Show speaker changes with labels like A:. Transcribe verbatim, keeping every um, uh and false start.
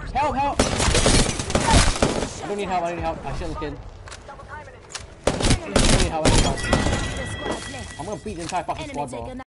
A: Help, help! I don't need help, I don't need help. I shouldn't kid. I don't need help, I don't need help. I'm gonna beat the entire fucking squad, bro.